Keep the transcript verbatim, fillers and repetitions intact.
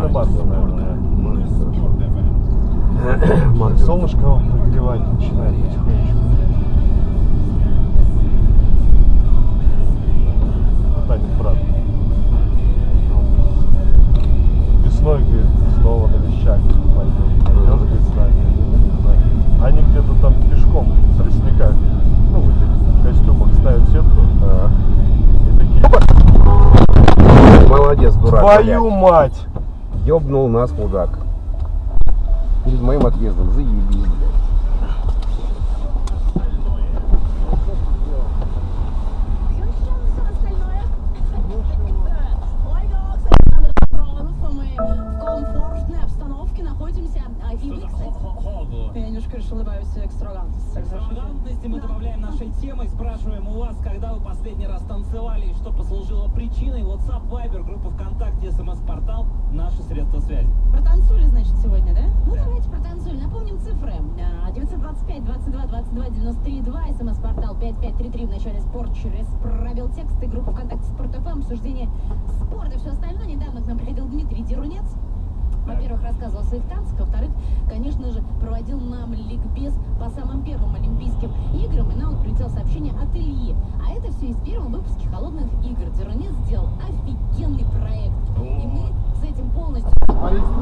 Сильно база, наверное. Маркер. Солнышко прогревать начинает потихонечку. Танец, брат. Весной, говорит, снова на вещах. Пойдем, говорит, с нами. Они где-то там пешком в тростниках, ну, в этих костюмах ставят сетку. А, и такие... Молодец, дурак. Твою блядь. мать! Ёбнул нас мудак. Перед моим отъездом. Заебись, блядь. Я немножко решил добавить экстравагантности. Экстравагантности мы добавляем нашей темой. Спрашиваем у вас, когда вы последний раз танцевали и что послужило причиной. WhatsApp, Viber, группа ВКонтакте, СМС-портал, наши средства связи. Протанцули, значит, сегодня, да? Ну, давайте протанцули. Напомним цифры. девятьсот двадцать пять двадцать два двадцать два девяносто три два, СМС-портал пять пять три три в начале спорт через пробел тексты, группа ВКонтакте Спорт ФМ, обсуждение спорта и все остальное. Недавно к нам приходил Дмитрий Дерунец. Во-первых, рассказывал о своих танцах, во-вторых, конечно же, проводил нам ликбез по самым первым Олимпийским играм, и нам прилетело сообщение от Ильи. А это все из первого выпуска «Холодных игр». Дерунец сделал офигенный проект, и мы с этим полностью...